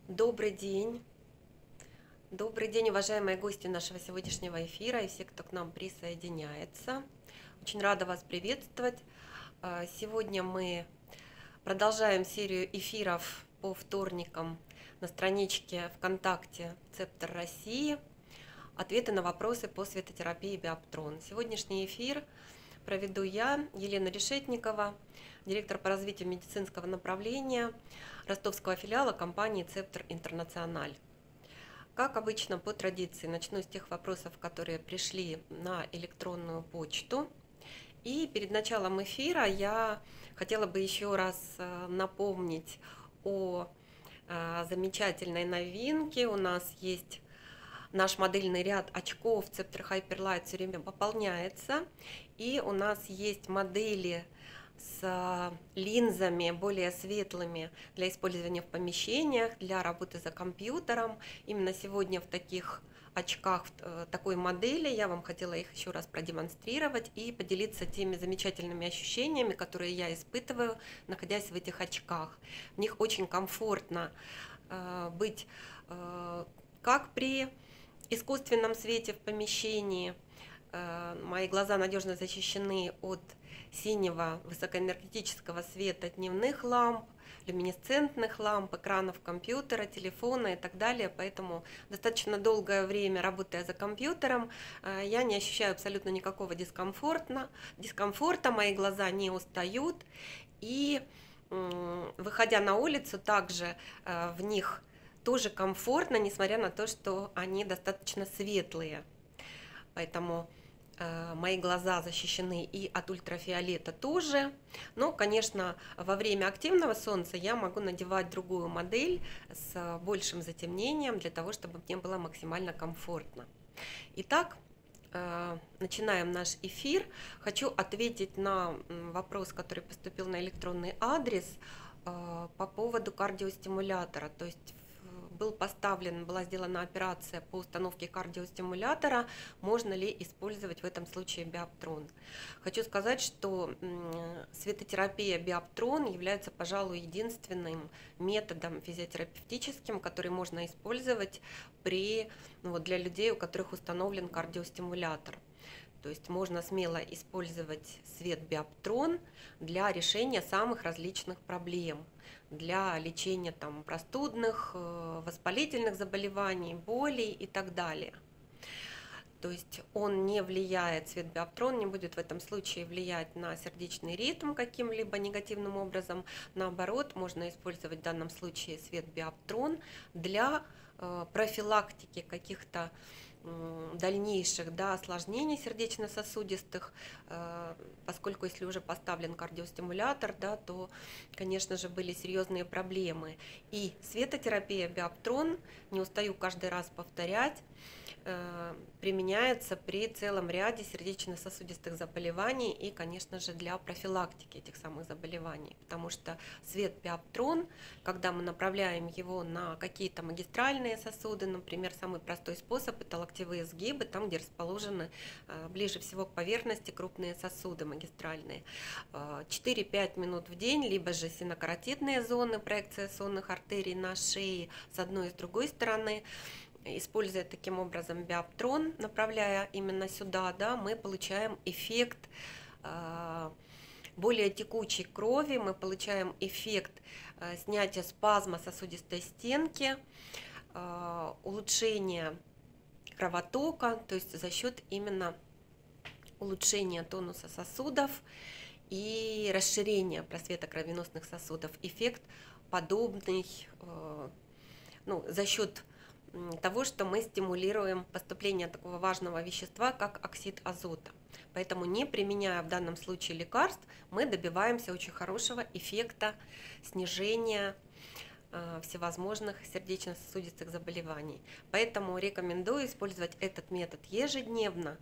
Добрый день. Добрый день, уважаемые гости нашего сегодняшнего эфира и все, кто к нам присоединяется. Очень рада вас приветствовать. Сегодня мы продолжаем серию эфиров по вторникам на страничке ВКонтакте «Цептор России». Ответы на вопросы по светотерапии Биоптрон. Сегодняшний эфир проведу я, Елена Решетникова, директор по развитию медицинского направления ростовского филиала компании «Цептор Интернациональ». Как обычно, по традиции, начну с тех вопросов, которые пришли на электронную почту. И перед началом эфира я хотела бы еще раз напомнить о замечательной новинке. У нас есть наш модельный ряд очков Цептор Hyperlight все время пополняется. И у нас есть модели с линзами более светлыми для использования в помещениях, для работы за компьютером. Именно сегодня в таких очках, в такой модели, я вам хотела их еще раз продемонстрировать и поделиться теми замечательными ощущениями, которые я испытываю, находясь в этих очках. В них очень комфортно быть как при искусственном свете в помещении. Мои глаза надежно защищены от синего высокоэнергетического света дневных ламп, люминесцентных ламп, экранов компьютера, телефона и так далее. Поэтому достаточно долгое время, работая за компьютером, я не ощущаю абсолютно никакого дискомфорта. Мои глаза не устают. И выходя на улицу, также в них тоже комфортно, несмотря на то, что они достаточно светлые. Поэтому мои глаза защищены и от ультрафиолета тоже. Но, конечно, во время активного солнца я могу надевать другую модель с большим затемнением, для того, чтобы мне было максимально комфортно. Итак, начинаем наш эфир. Хочу ответить на вопрос, который поступил на электронный адрес по поводу кардиостимулятора. То есть была сделана операция по установке кардиостимулятора, можно ли использовать в этом случае Биоптрон. Хочу сказать, что светотерапия Биоптрон является, пожалуй, единственным методом физиотерапевтическим, который можно использовать для людей, у которых установлен кардиостимулятор. То есть можно смело использовать свет Биоптрон для решения самых различных проблем, для лечения простудных, воспалительных заболеваний, болей и так далее. То есть он не влияет, свет Биоптрон не будет в этом случае влиять на сердечный ритм каким-либо негативным образом. Наоборот, можно использовать в данном случае свет Биоптрон для профилактики каких-то дальнейших осложнений сердечно-сосудистых, поскольку если уже поставлен кардиостимулятор, то, конечно же, были серьезные проблемы. И светотерапия Биоптрон, не устаю каждый раз повторять, применяется при целом ряде сердечно-сосудистых заболеваний и, конечно же, для профилактики этих самых заболеваний, потому что свет Биоптрон, когда мы направляем его на какие-то магистральные сосуды, например, самый простой способ – это локтевые сгибы, там, где расположены ближе всего к поверхности крупные сосуды магистральные, 4-5 минут в день, либо же синокаротидные зоны, проекция сонных артерий на шее с одной и с другой стороны. Используя таким образом Биоптрон, направляя именно сюда, мы получаем эффект более текучей крови, мы получаем эффект снятия спазма сосудистой стенки, улучшения кровотока, то есть за счет именно улучшения тонуса сосудов и расширения просвета кровеносных сосудов. Эффект подобный за счет того, что мы стимулируем поступление такого важного вещества, как оксид азота. Поэтому, не применяя в данном случае лекарств, мы добиваемся очень хорошего эффекта снижения всевозможных сердечно-сосудистых заболеваний. Поэтому рекомендую использовать этот метод ежедневно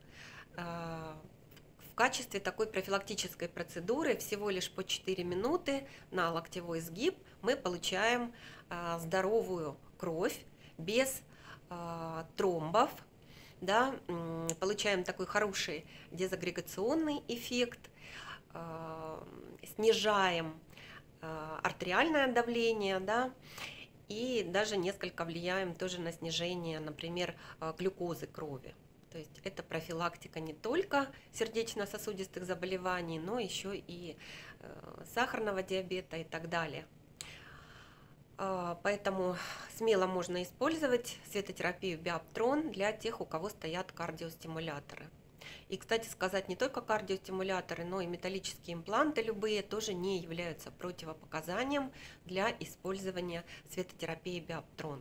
в качестве такой профилактической процедуры. Всего лишь по 4 минуты на локтевой сгиб мы получаем здоровую кровь, без тромбов, получаем такой хороший дезагрегационный эффект, снижаем артериальное давление, и даже несколько влияем тоже на снижение, например, глюкозы крови. То есть это профилактика не только сердечно-сосудистых заболеваний, но еще и сахарного диабета и так далее. Поэтому смело можно использовать светотерапию Биоптрон для тех, у кого стоят кардиостимуляторы. И, кстати сказать, не только кардиостимуляторы, но и металлические импланты любые тоже не являются противопоказанием для использования светотерапии Биоптрон.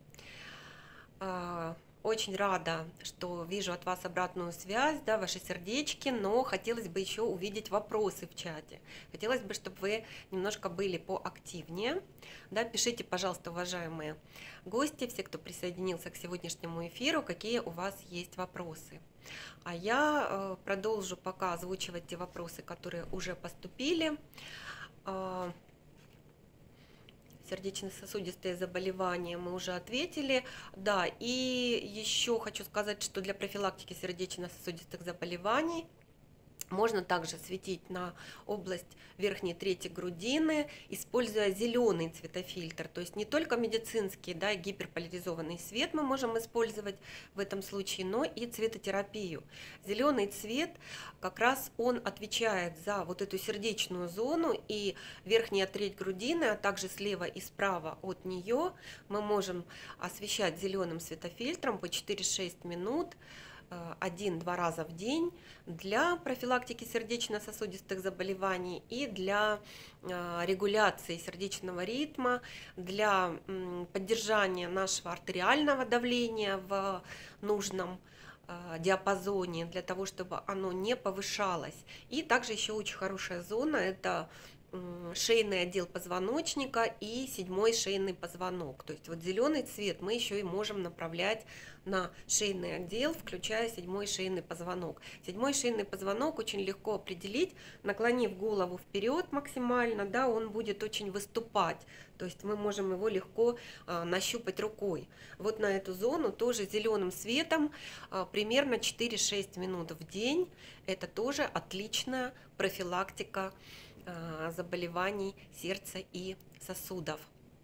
Очень рада, что вижу от вас обратную связь, да, ваши сердечки, но хотелось бы еще увидеть вопросы в чате. Хотелось бы, чтобы вы немножко были поактивнее. Да, пишите, пожалуйста, уважаемые гости, все, кто присоединился к сегодняшнему эфиру, какие у вас есть вопросы. А я продолжу пока озвучивать те вопросы, которые уже поступили. Сердечно-сосудистые заболевания мы уже ответили. Да, и еще хочу сказать, что для профилактики сердечно-сосудистых заболеваний можно также светить на область верхней трети грудины, используя зеленый цветофильтр. То есть не только медицинский, да, гиперполяризованный свет мы можем использовать в этом случае, но и цветотерапию. Зеленый цвет как раз он отвечает за вот эту сердечную зону, и верхняя треть грудины, а также слева и справа от нее мы можем освещать зеленым светофильтром по 4-6 минут, 1-2 раза в день для профилактики сердечно-сосудистых заболеваний и для регуляции сердечного ритма, для поддержания нашего артериального давления в нужном диапазоне, для того, чтобы оно не повышалось. И также еще очень хорошая зона – это шейный отдел позвоночника и 7-й шейный позвонок. То есть вот зеленый цвет мы еще и можем направлять на шейный отдел, включая 7-й шейный позвонок. 7-й шейный позвонок очень легко определить, наклонив голову вперед максимально, да, он будет очень выступать. То есть мы можем его легко нащупать рукой. Вот на эту зону тоже зеленым светом примерно 4-6 минут в день. Это тоже отличная профилактика заболеваний сердца и сосудов.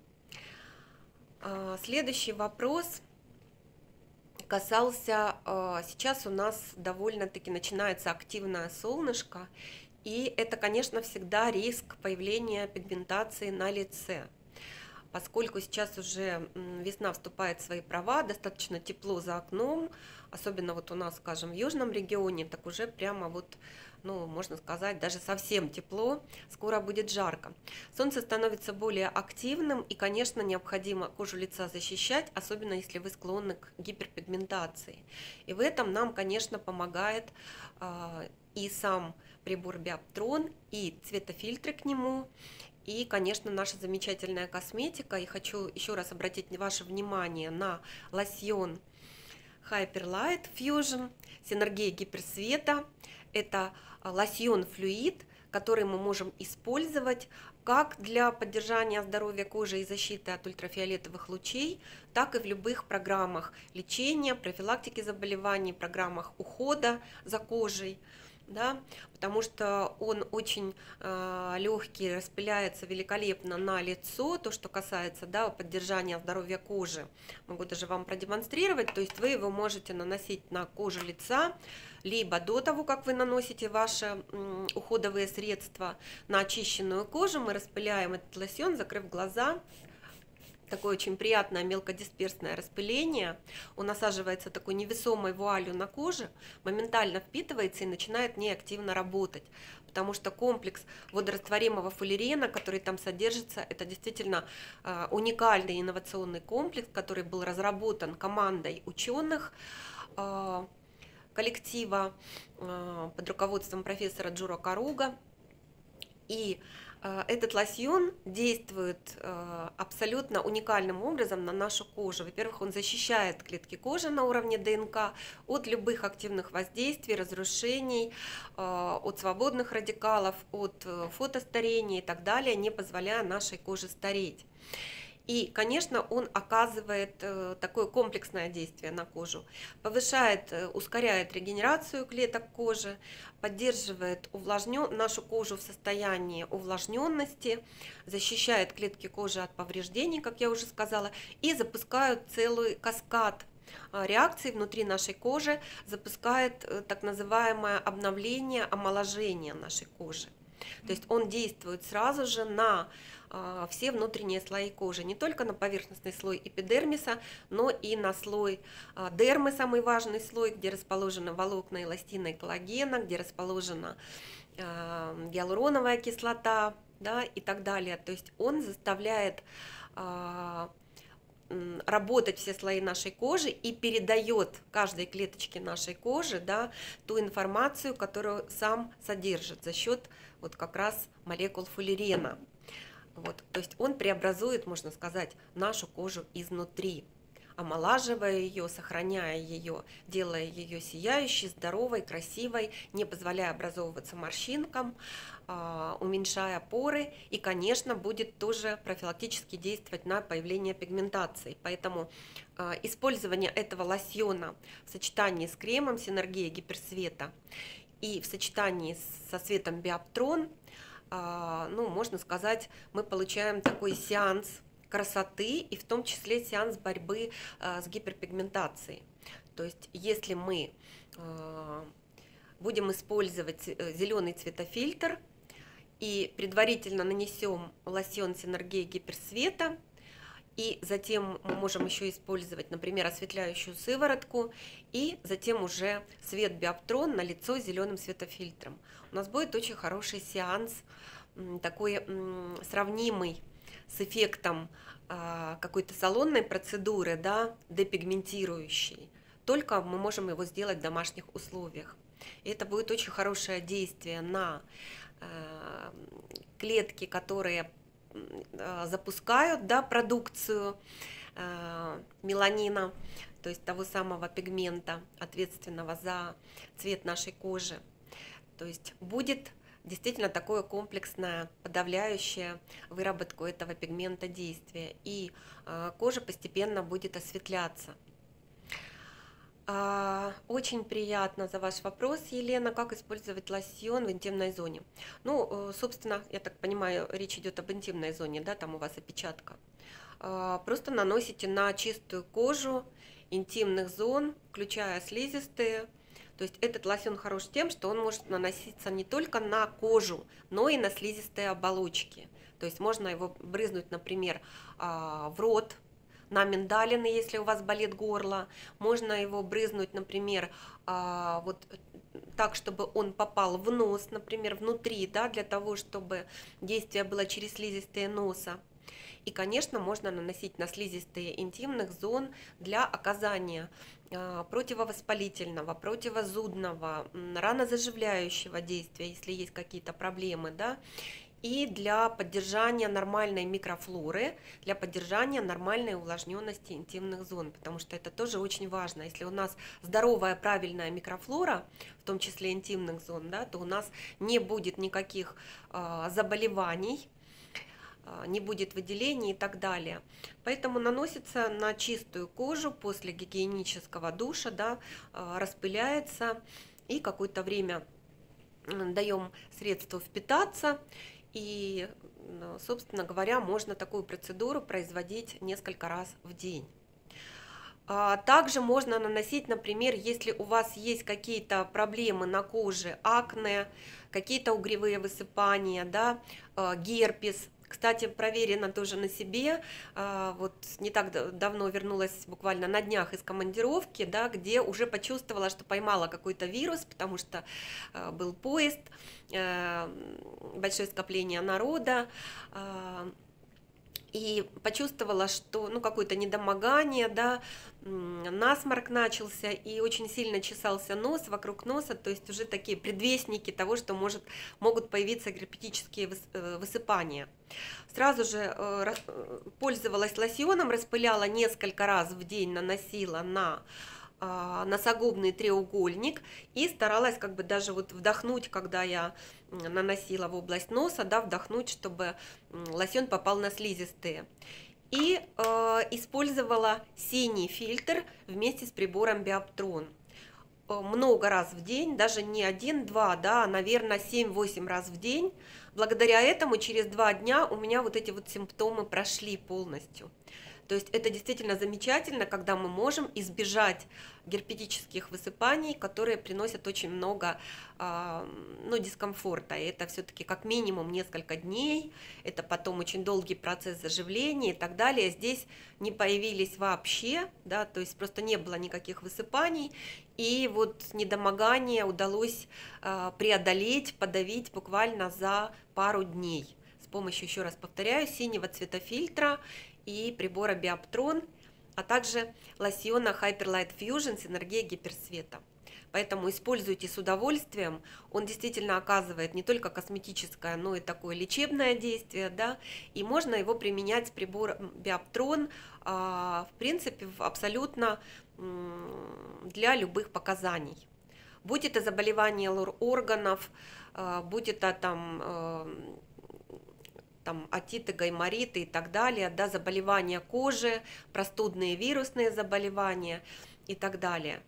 Следующий вопрос касался, сейчас у нас довольно-таки начинается активное солнышко, и это, конечно, всегда риск появления пигментации на лице. Поскольку сейчас уже весна вступает в свои права, достаточно тепло за окном, особенно вот у нас, скажем, в южном регионе, так уже прямо вот, ну, можно сказать, даже совсем тепло, скоро будет жарко. Солнце становится более активным, и, конечно, необходимо кожу лица защищать, особенно если вы склонны к гиперпигментации. И в этом нам, конечно, помогает и сам прибор Биоптрон, и цветофильтры к нему, и, конечно, наша замечательная косметика. И хочу еще раз обратить ваше внимание на лосьон Hyperlight Fusion Синергия гиперсвета. Это лосьон-флюид, который мы можем использовать как для поддержания здоровья кожи и защиты от ультрафиолетовых лучей, так и в любых программах лечения, профилактики заболеваний, программах ухода за кожей. Да, потому что он очень легкий, распыляется великолепно на лицо, то, что касается, да, поддержания здоровья кожи. Могу даже вам продемонстрировать, то есть вы его можете наносить на кожу лица, либо до того, как вы наносите ваши уходовые средства на очищенную кожу, мы распыляем этот лосьон, закрыв глаза. Такое очень приятное мелкодисперсное распыление. Он насаживается такой невесомой вуалью на коже, моментально впитывается и начинает неактивно работать. Потому что комплекс водорастворимого фуллерена, который там содержится, это действительно уникальный инновационный комплекс, который был разработан командой ученых коллектива под руководством профессора Джуро Каруга. И этот лосьон действует абсолютно уникальным образом на нашу кожу. Во-первых, он защищает клетки кожи на уровне ДНК от любых активных воздействий, разрушений, от свободных радикалов, от фотостарения и так далее, не позволяя нашей коже стареть. И, конечно, он оказывает такое комплексное действие на кожу, повышает, ускоряет регенерацию клеток кожи, поддерживает нашу кожу в состоянии увлажненности, защищает клетки кожи от повреждений, как я уже сказала, и запускают целый каскад реакций внутри нашей кожи, запускает так называемое обновление, омоложение нашей кожи. То есть он действует сразу же на все внутренние слои кожи, не только на поверхностный слой эпидермиса, но и на слой дермы, самый важный слой, где расположены волокна эластина и коллагена, где расположена гиалуроновая кислота, да, и так далее. То есть он заставляет работать все слои нашей кожи и передает каждой клеточке нашей кожи, да, ту информацию, которую сам содержит за счет вот как раз молекул фуллерена. Вот, то есть он преобразует, можно сказать, нашу кожу изнутри, омолаживая ее, сохраняя ее, делая ее сияющей, здоровой, красивой, не позволяя образовываться морщинкам, уменьшая поры, и, конечно, будет тоже профилактически действовать на появление пигментации. Поэтому использование этого лосьона в сочетании с кремом Синергия гиперсвета и в сочетании со светом Биоптрон, ну, можно сказать, мы получаем такой сеанс красоты и в том числе сеанс борьбы с гиперпигментацией. То есть если мы будем использовать зеленый цветофильтр и предварительно нанесем лосьон Синергия гиперсвета, и затем мы можем еще использовать, например, осветляющую сыворотку, и затем уже свет Биоптрон на лицо зеленым светофильтром. У нас будет очень хороший сеанс, такой сравнимый с эффектом какой-то салонной процедуры, да, депигментирующей. Только мы можем его сделать в домашних условиях. И это будет очень хорошее действие на клетки, которые запускают, да, продукцию меланина, то есть того самого пигмента, ответственного за цвет нашей кожи. То есть будет действительно такое комплексное, подавляющее выработку этого пигмента действие, и кожа постепенно будет осветляться. Очень приятно за ваш вопрос, Елена, как использовать лосьон в интимной зоне. Ну, собственно, я так понимаю, речь идет об интимной зоне, да, там у вас опечатка. Просто наносите на чистую кожу интимных зон, включая слизистые. То есть этот лосьон хорош тем, что он может наноситься не только на кожу, но и на слизистые оболочки. То есть можно его брызнуть, например, в рот, на миндалины, если у вас болит горло. Можно его брызнуть, например, вот так, чтобы он попал в нос, например, внутри, да, для того, чтобы действие было через слизистые носа. И, конечно, можно наносить на слизистые интимных зон для оказания противовоспалительного, противозудного, ранозаживляющего действия, если есть какие-то проблемы, да, и для поддержания нормальной микрофлоры, для поддержания нормальной увлажненности интимных зон, потому что это тоже очень важно. Если у нас здоровая, правильная микрофлора, в том числе интимных зон, да, то у нас не будет никаких заболеваний, не будет выделений и так далее. Поэтому наносится на чистую кожу после гигиенического душа, да, распыляется, и какое-то время даем средству впитаться. И, собственно говоря, можно такую процедуру производить несколько раз в день. Также можно наносить, например, если у вас есть какие-то проблемы на коже, акне, какие-то угревые высыпания, да, герпес. Кстати, проверено тоже на себе. Вот не так давно вернулась, буквально на днях из командировки, да, где уже почувствовала, что поймала какой-то вирус, потому что был поезд, большое скопление народа. И почувствовала, что какое-то недомогание, да, насморк начался, и очень сильно чесался нос, вокруг носа, то есть уже такие предвестники того, что могут появиться герпетические высыпания. Сразу же пользовалась лосьоном, распыляла несколько раз в день, наносила на носогубный треугольник и старалась как бы даже вот вдохнуть, когда я наносила в область носа, да, вдохнуть, чтобы лосьон попал на слизистые. и использовала синий фильтр вместе с прибором Биоптрон. Много раз в день, даже не один-два, да, а, наверное, 7-8 раз в день. Благодаря этому через 2 дня у меня вот эти вот симптомы прошли полностью. То есть это действительно замечательно, когда мы можем избежать герпетических высыпаний, которые приносят очень много дискомфорта. И это все-таки как минимум несколько дней, это потом очень долгий процесс заживления и так далее. Здесь не появились вообще, да, то есть просто не было никаких высыпаний. И вот недомогание удалось преодолеть, подавить буквально за пару дней с помощью, еще раз повторяю, синего цветофильтра и прибора Биоптрон, а также лосьона Hyperlight Fusion с энергией гиперсвета. Поэтому используйте с удовольствием. Он действительно оказывает не только косметическое, но и такое лечебное действие, да, и можно его применять с прибором Биоптрон, в принципе, абсолютно для любых показаний. Будь это заболевание лор-органов, будь это там отиты, гаймориты и так далее, да, заболевания кожи, простудные вирусные заболевания и так далее.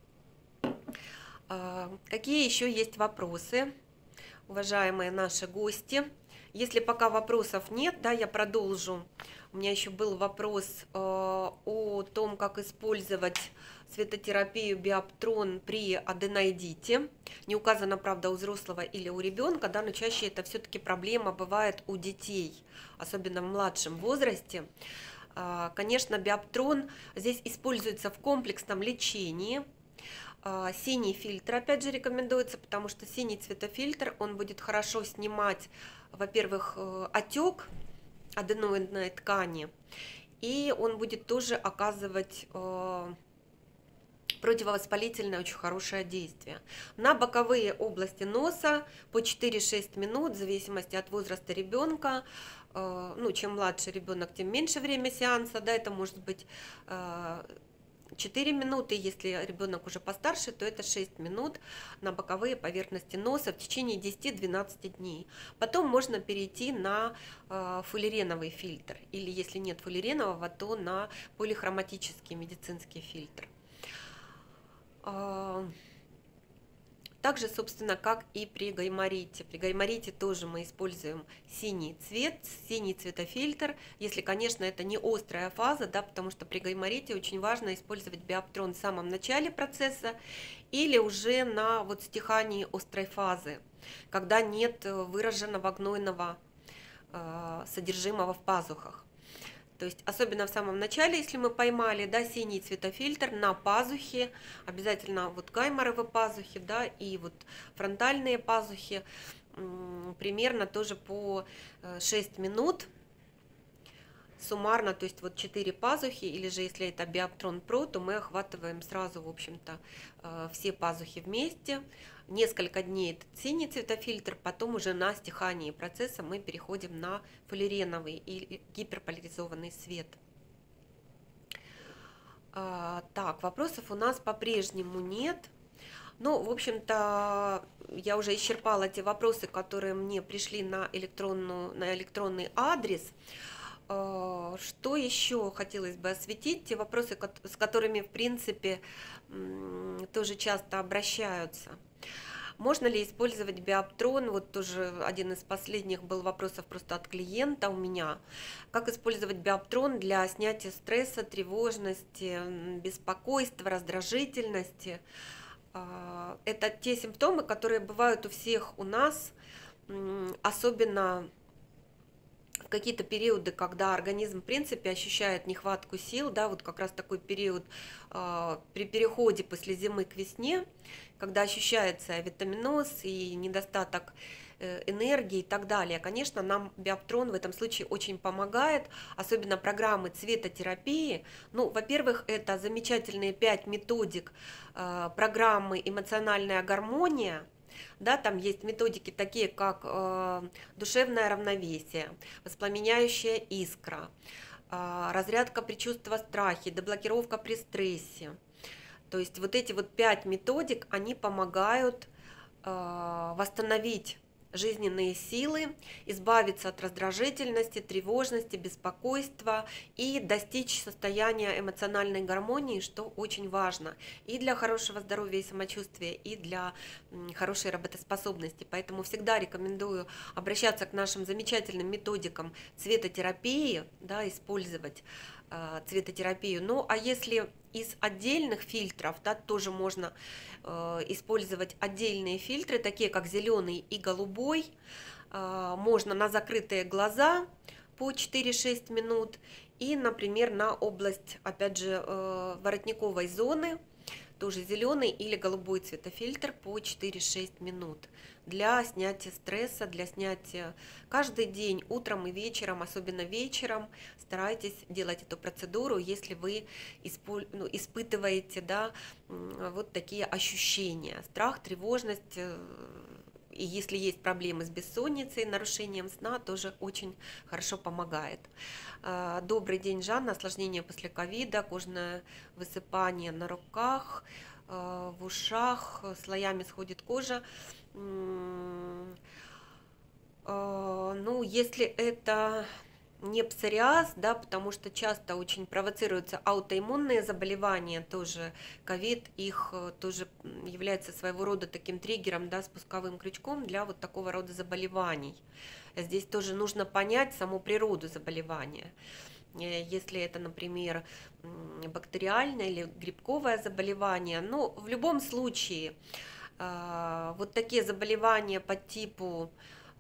Какие еще есть вопросы, уважаемые наши гости? Если пока вопросов нет, да, я продолжу. У меня еще был вопрос о том, как использовать светотерапию Биоптрон при аденоидите. Не указано, правда, у взрослого или у ребенка, да, но чаще это все-таки проблема бывает у детей, особенно в младшем возрасте. Конечно, Биоптрон здесь используется в комплексном лечении. Синий фильтр, опять же, рекомендуется, потому что синий цветофильтр, он будет хорошо снимать, во-первых, отек аденоидной ткани, и он будет тоже оказывать противовоспалительное очень хорошее действие. На боковые области носа по 4-6 минут, в зависимости от возраста ребенка. Ну, чем младше ребенок, тем меньше время сеанса, да, это может быть 4 минуты, если ребенок уже постарше, то это 6 минут на боковые поверхности носа в течение 10-12 дней. Потом можно перейти на фуллереновый фильтр, или если нет фуллеренового, то на полихроматический медицинский фильтр. Также, собственно, как и при гайморите. При гайморите тоже мы используем синий цвет, синий цветофильтр, если, конечно, это не острая фаза, да, потому что при гайморите очень важно использовать Биоптрон в самом начале процесса или уже на вот стихании острой фазы, когда нет выраженного гнойного содержимого в пазухах. То есть особенно в самом начале, если мы поймали, да, синий цветофильтр на пазухе, обязательно вот гайморовые пазухи, да, и вот фронтальные пазухи, примерно тоже по 6 минут суммарно, то есть вот 4 пазухи, или же если это Биоптрон Pro, то мы охватываем сразу, в общем-то, все пазухи вместе. Несколько дней этот синий цветофильтр, потом уже на стихании процесса мы переходим на фуллереновый или гиперполяризованный свет. Так, вопросов у нас по-прежнему нет. Ну, в общем-то, я уже исчерпала те вопросы, которые мне пришли на электронный адрес. Что еще хотелось бы осветить? Те вопросы, с которыми, в принципе, тоже часто обращаются. Можно ли использовать Биоптрон? Вот тоже один из последних был вопросов просто от клиента у меня. Как использовать Биоптрон для снятия стресса, тревожности, беспокойства, раздражительности? Это те симптомы, которые бывают у всех у нас, особенно в какие-то периоды, когда организм, в принципе, ощущает нехватку сил, да, вот как раз такой период при переходе после зимы к весне, когда ощущается витаминоз и недостаток энергии и так далее. Конечно, нам Биоптрон в этом случае очень помогает, особенно программы цветотерапии. Ну, во-первых, это замечательные 5 методик программы «Эмоциональная гармония». Да, там есть методики такие, как душевное равновесие, воспламеняющая искра, разрядка при чувстве страхи, деблокировка при стрессе. То есть вот эти вот 5 методик, они помогают восстановить жизненные силы, избавиться от раздражительности, тревожности, беспокойства и достичь состояния эмоциональной гармонии, что очень важно и для хорошего здоровья и самочувствия, и для хорошей работоспособности. Поэтому всегда рекомендую обращаться к нашим замечательным методикам цветотерапии, да, использовать цветотерапию. Ну, а если из отдельных фильтров, да, тоже можно использовать отдельные фильтры, такие как зеленый и голубой. Можно на закрытые глаза по 4-6 минут и, например, на область, опять же, воротниковой зоны, тоже зеленый или голубой цветофильтр по 4-6 минут для снятия стресса, для снятия каждый день, утром и вечером, особенно вечером. Старайтесь делать эту процедуру, если вы испытываете, да, вот такие ощущения: страх, тревожность. И если есть проблемы с бессонницей, нарушением сна, тоже очень хорошо помогает. Добрый день, Жанна. Осложнения после ковида, кожное высыпание на руках, в ушах, слоями сходит кожа. Ну, если это не псориаз, да, потому что часто очень провоцируются аутоиммунные заболевания, тоже ковид, их тоже является своего рода таким триггером, да, спусковым крючком для вот такого рода заболеваний. Здесь тоже нужно понять саму природу заболевания. Если это, например, бактериальное или грибковое заболевание, но в любом случае вот такие заболевания по типу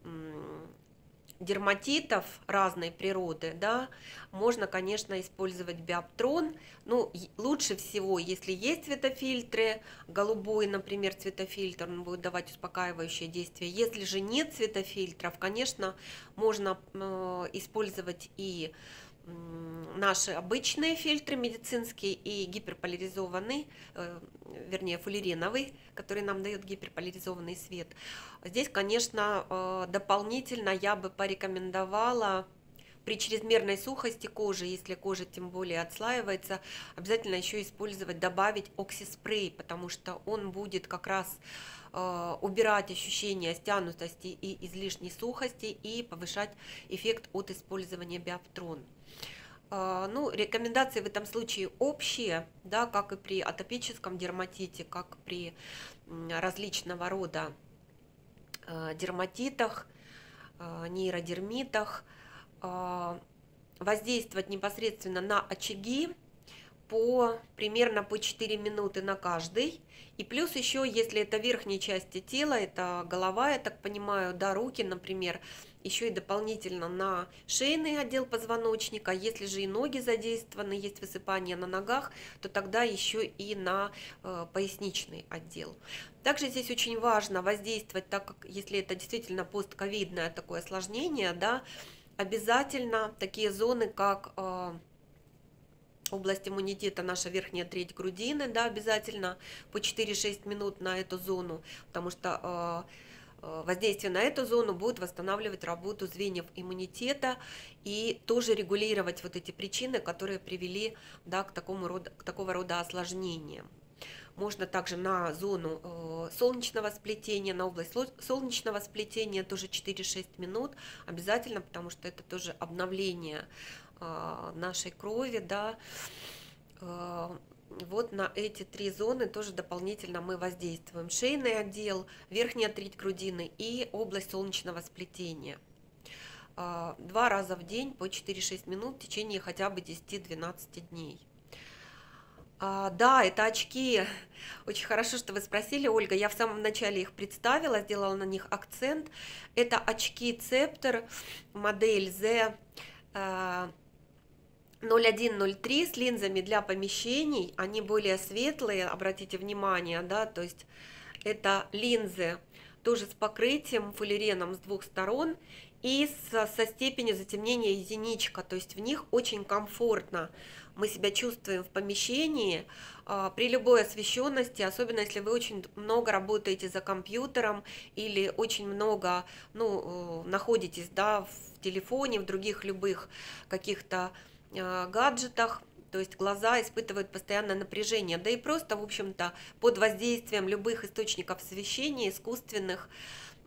дерматитов разной природы, да, можно, конечно, использовать биоптрон. Ну, лучше всего, если есть цветофильтры, голубой, например, цветофильтр, он будет давать успокаивающее действие. Если же нет цветофильтров, конечно, можно использовать и наши обычные фильтры медицинские и гиперполяризованный, вернее фуллереновый, который нам дает гиперполяризованный свет. Здесь, конечно, дополнительно я бы порекомендовала при чрезмерной сухости кожи, если кожа тем более отслаивается, обязательно еще использовать, добавить оксиспрей, потому что он будет как раз убирать ощущение стянутости и излишней сухости и повышать эффект от использования биоптрон. Ну, рекомендации в этом случае общие, да, как и при атопическом дерматите, как при различного рода дерматитах, нейродермитах. Воздействовать непосредственно на очаги примерно по 4 минуты на каждый. И плюс еще, если это верхние части тела, это голова, я так понимаю, да, руки, например, еще и дополнительно на шейный отдел позвоночника. Если же и ноги задействованы, есть высыпание на ногах, то тогда еще и на поясничный отдел. Также здесь очень важно воздействовать, так как если это действительно постковидное такое осложнение, да, обязательно такие зоны, как область иммунитета, наша верхняя треть грудины, да, обязательно по 4-6 минут на эту зону, потому что воздействие на эту зону будет восстанавливать работу звеньев иммунитета и тоже регулировать вот эти причины, которые привели, да, к такого рода осложнениям. Можно также на зону солнечного сплетения, на область солнечного сплетения тоже 4-6 минут обязательно, потому что это тоже обновление нашей крови, да. Вот на эти 3 зоны тоже дополнительно мы воздействуем: шейный отдел, верхняя треть грудины и область солнечного сплетения. 2 раза в день по 4-6 минут в течение хотя бы 10-12 дней. Да, это очки. Очень хорошо, что вы спросили, Ольга. Я в самом начале их представила, сделала на них акцент. Это очки Цептор, модель Z 0103 с линзами для помещений. Они более светлые, обратите внимание, да, то есть это линзы тоже с покрытием фуллереном с 2 сторон и со степенью затемнения единичка, то есть в них очень комфортно мы себя чувствуем в помещении при любой освещенности, особенно если вы очень много работаете за компьютером или очень много, ну, находитесь, да, в телефоне, в других любых каких-то гаджетах, то есть глаза испытывают постоянное напряжение, да и просто, в общем-то, под воздействием любых источников освещения, искусственных,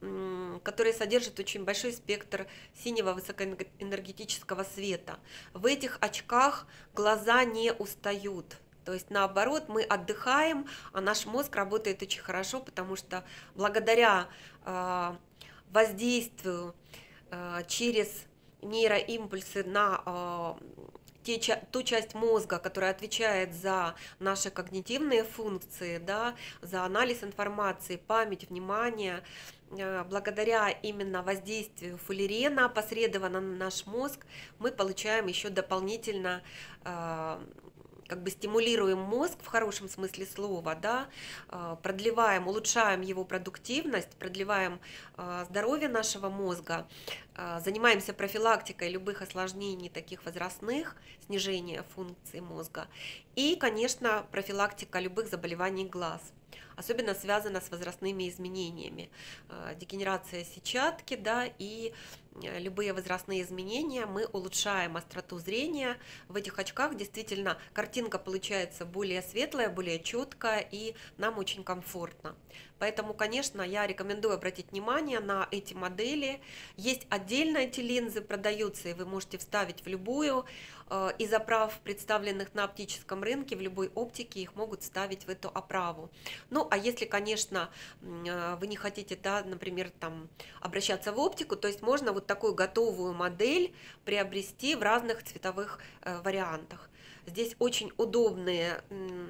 которые содержат очень большой спектр синего высокоэнергетического света. В этих очках глаза не устают. То есть наоборот, мы отдыхаем, а наш мозг работает очень хорошо, потому что благодаря воздействию через нейроимпульсы на ту часть мозга, которая отвечает за наши когнитивные функции, да, за анализ информации, память, внимание, благодаря именно воздействию фуллерена опосредованно на наш мозг, мы получаем еще дополнительно, как бы стимулируем мозг в хорошем смысле слова, да, продлеваем, улучшаем его продуктивность, продлеваем здоровье нашего мозга, занимаемся профилактикой любых осложнений таких возрастных, снижения функции мозга и, конечно, профилактика любых заболеваний глаз. Особенно связано с возрастными изменениями, дегенерация сетчатки, да, и любые возрастные изменения, мы улучшаем остроту зрения. В этих очках действительно картинка получается более светлая, более четкая, и нам очень комфортно. Поэтому, конечно, я рекомендую обратить внимание на эти модели. Есть отдельно эти линзы, продаются, и вы можете вставить в любую из оправ, представленных на оптическом рынке, в любой оптике их могут вставить в эту оправу. Ну, а если, конечно, вы не хотите, да, например, там, обращаться в оптику, то есть можно вот такую готовую модель приобрести в разных цветовых вариантах. Здесь очень удобные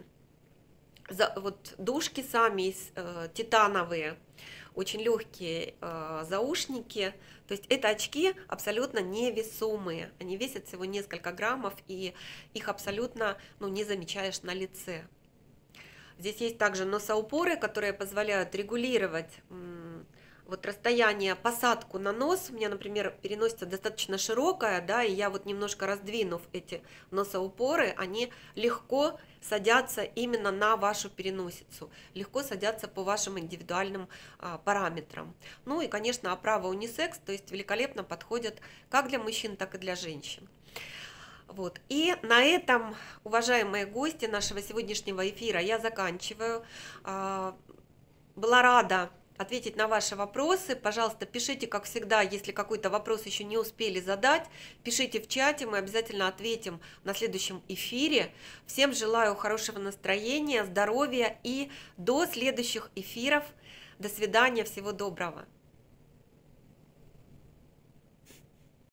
вот дужки сами титановые, очень легкие заушники. То есть это очки абсолютно невесомые, они весят всего несколько граммов, и их абсолютно, ну, не замечаешь на лице. Здесь есть также носоупоры, которые позволяют регулировать вот расстояние, посадку на нос. У меня, например, переносица достаточно широкая, да, и я вот немножко раздвинув эти носоупоры, они легко садятся именно на вашу переносицу, легко садятся по вашим индивидуальным параметрам. Ну и, конечно, оправа унисекс, то есть великолепно подходят как для мужчин, так и для женщин. Вот. И на этом, уважаемые гости нашего сегодняшнего эфира, я заканчиваю. Была рада ответить на ваши вопросы. Пожалуйста, пишите, как всегда, если какой-то вопрос еще не успели задать, пишите в чате, мы обязательно ответим на следующем эфире. Всем желаю хорошего настроения, здоровья и до следующих эфиров. До свидания, всего доброго.